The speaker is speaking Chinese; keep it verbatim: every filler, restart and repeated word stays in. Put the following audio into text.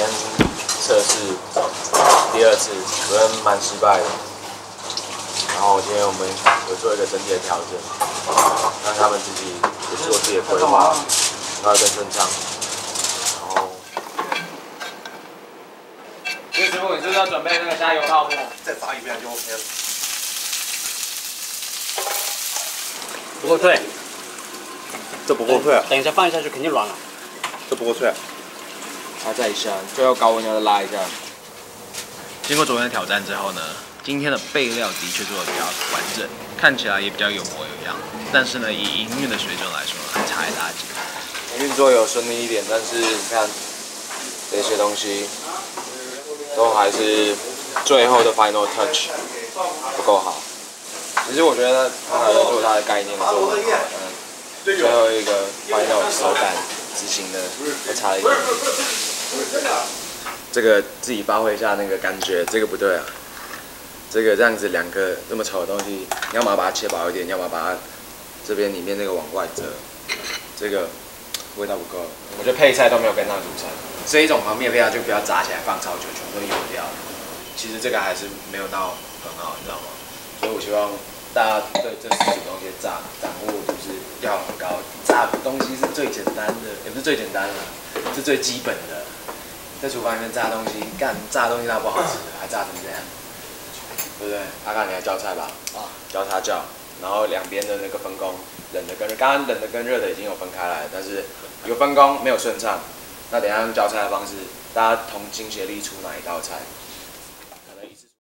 天测试第二次，昨天蛮失败的。然后今天我们有做一个整体的调整，让他们自己也做自己的规划，然后更顺畅。然后， 岳师傅，你是不是要准备那个加油泡沫？ 再砸一遍就 OK 了。 不够脆， 这不够脆啊！ 等一下放一下就肯定软了。 这不够脆啊！ 拉再一下，最后高温要再拉一下。 经过昨天的挑战之后呢，今天的备料的确做的比较完整，看起来也比较有模有样。但是呢，以营运的水准来说，还差一大截。 运作有顺利一点，但是你看这些东西都还是最后的 final touch 不够好。其实我觉得他还在做他的概念做，嗯，最后一个 final 手感执行的还差了一点。这个自己发挥一下那个感觉，这个不对啊。这个这样子两个这么丑的东西，你要么把它切薄一点，要么把它这边里面那个往外折，这个味道不够。我觉得配菜都没有跟上主餐，这一种旁边的配菜就不要炸起来放超久，全部都油掉。其实这个还是没有到很好，你知道吗？所以我希望大家对这四种东西的炸掌握度是要很高。炸东西是最简单的，也不是最简单的，是最基本的。在厨房里面炸东西，干炸东西那不好吃的，还炸成这样，对不对？阿刚，你来教菜吧，啊，教他教，然后两边的那个分工，冷的跟热，刚刚冷的跟热的已经有分开来，但是有分工没有顺畅。那等一下用教菜的方式，大家同心协力出哪一道菜，